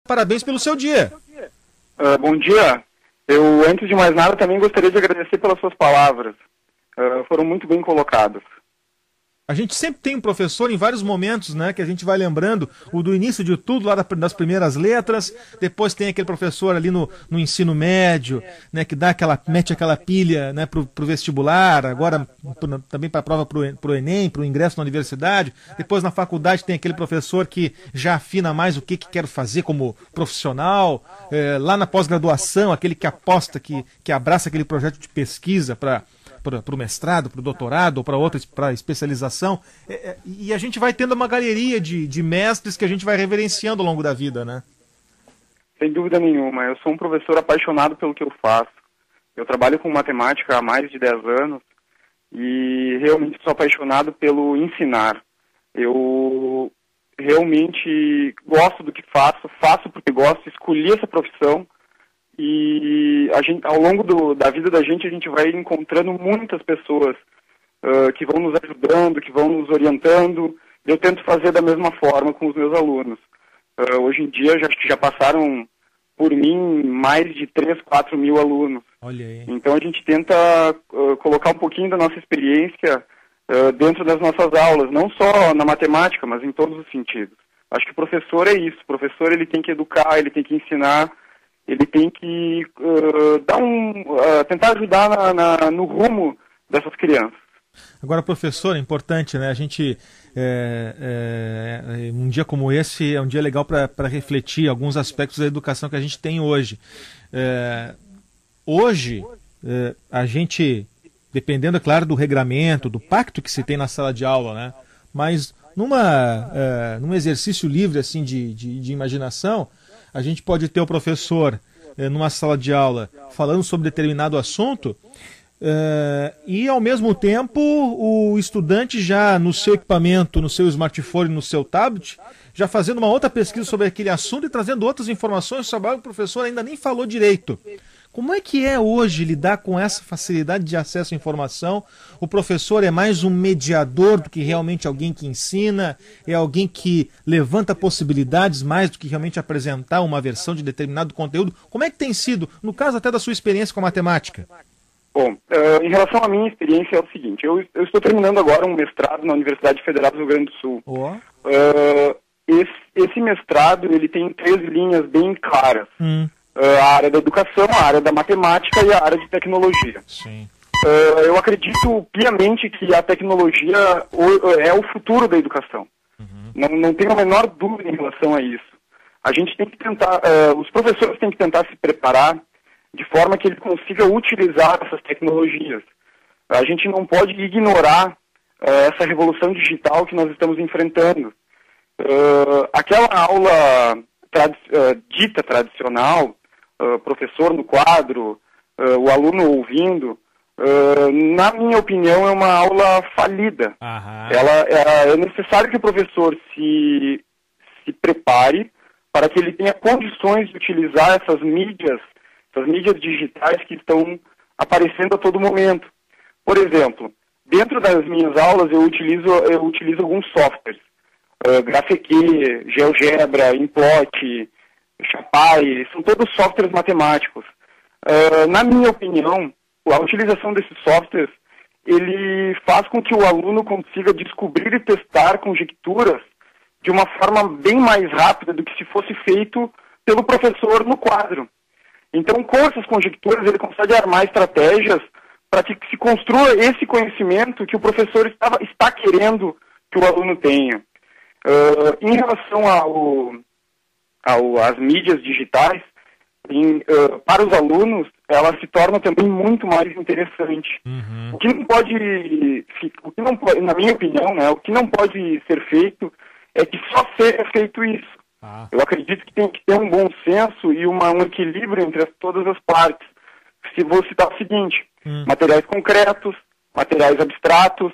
parabéns pelo seu dia. Bom dia. Eu, antes de mais nada, também gostaria de agradecer pelas suas palavras. Foram muito bem colocadas. A gente sempre tem um professor em vários momentos, né, que a gente vai lembrando, o do início de tudo, lá das primeiras letras, depois tem aquele professor ali no ensino médio, né, que mete aquela pilha, né, pro vestibular, agora também para a prova pro Enem, pro ingresso na universidade, depois na faculdade tem aquele professor que já afina mais o que quer fazer como profissional, lá na pós-graduação, aquele que aposta, que abraça aquele projeto de pesquisa para o mestrado, para o doutorado ou para especialização, e a gente vai tendo uma galeria de mestres que a gente vai reverenciando ao longo da vida, né? Sem dúvida nenhuma. Eu sou um professor apaixonado pelo que eu faço. Eu trabalho com matemática há mais de 10 anos e realmente sou apaixonado pelo ensinar. Eu realmente gosto do que faço porque gosto, escolhi essa profissão. E ao longo da vida da gente, a gente vai encontrando muitas pessoas que vão nos ajudando, que vão nos orientando. Eu tento fazer da mesma forma com os meus alunos. Hoje em dia, já passaram por mim mais de 3, 4 mil alunos. Olha aí. Então a gente tenta colocar um pouquinho da nossa experiência dentro das nossas aulas, não só na matemática, mas em todos os sentidos. Acho que o professor é isso. O professor ele tem que educar, ele tem que ensinar, ele tem que tentar ajudar no rumo dessas crianças. Agora, professor, é importante, né? A gente, um dia como esse, é um dia legal para refletir alguns aspectos da educação que a gente tem hoje. Hoje, a gente, dependendo, é claro, do regramento, do pacto que se tem na sala de aula, né? Mas num exercício livre assim, de imaginação, a gente pode ter o professor numa sala de aula falando sobre determinado assunto e, ao mesmo tempo, o estudante já no seu equipamento, no seu smartphone, no seu tablet, já fazendo uma outra pesquisa sobre aquele assunto e trazendo outras informações sobre algo que o professor ainda nem falou direito. Como é que é hoje lidar com essa facilidade de acesso à informação? O professor é mais um mediador do que realmente alguém que ensina? É alguém que levanta possibilidades mais do que realmente apresentar uma versão de determinado conteúdo? Como é que tem sido, no caso até da sua experiência com a matemática? Bom, em relação à minha experiência é o seguinte, eu estou terminando agora um mestrado na Universidade Federal do Rio Grande do Sul. Esse mestrado ele tem 3 linhas bem claras. A área da educação, a área da matemática e a área de tecnologia. Sim. Eu acredito piamente que a tecnologia é o futuro da educação. Não tenho a menor dúvida em relação a isso. A gente tem que tentar, os professores têm que tentar se preparar de forma que ele consiga utilizar essas tecnologias. A gente não pode ignorar essa revolução digital que nós estamos enfrentando. Aquela aula dita tradicional, professor no quadro, o aluno ouvindo, na minha opinião é uma aula falida. É necessário que o professor se prepare para que ele tenha condições de utilizar essas mídias digitais que estão aparecendo a todo momento. Por exemplo, dentro das minhas aulas eu utilizo alguns softwares, GraphQL, GeoGebra, Implot, Chapai, são todos softwares matemáticos. Na minha opinião, a utilização desses softwares, ele faz com que o aluno consiga descobrir e testar conjecturas de uma forma bem mais rápida do que se fosse feito pelo professor no quadro. Então, com essas conjecturas, ele consegue armar estratégias para que se construa esse conhecimento que o professor está querendo que o aluno tenha. Em relação às mídias digitais, para os alunos, ela se torna também muito mais interessante. O que não pode, na minha opinião, né, o que não pode ser feito é que só seja feito isso. Eu acredito que tem que ter um bom senso e um equilíbrio entre todas as partes. Se vou citar o seguinte, materiais concretos, materiais abstratos,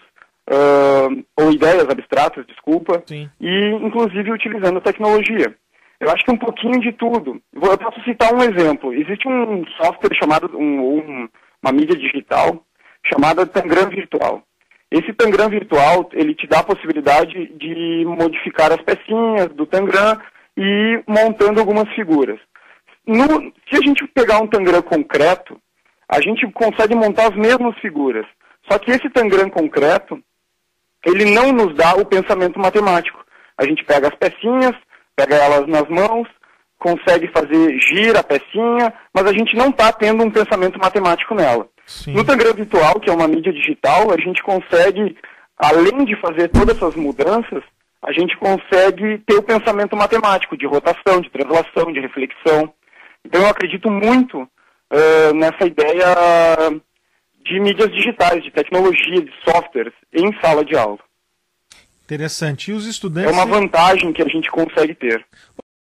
ou ideias abstratas, desculpa, Sim. E inclusive utilizando a tecnologia. Eu acho que um pouquinho de tudo. Eu posso citar um exemplo. Existe um software chamado, uma mídia digital, chamada Tangram Virtual. Esse Tangram Virtual, ele te dá a possibilidade de modificar as pecinhas do Tangram e montando algumas figuras. Se a gente pegar um Tangram concreto, a gente consegue montar as mesmas figuras. Só que esse Tangram concreto, ele não nos dá o pensamento matemático. A gente pega as pecinhas, pega elas nas mãos, consegue fazer gira a pecinha, mas a gente não está tendo um pensamento matemático nela. Sim. No Tangram virtual, que é uma mídia digital, a gente consegue, além de fazer todas essas mudanças, a gente consegue ter o pensamento matemático de rotação, de translação, de reflexão. Então eu acredito muito nessa ideia de mídias digitais, de tecnologia, de softwares em sala de aula. Interessante. E os estudantes... É uma vantagem que a gente consegue ter.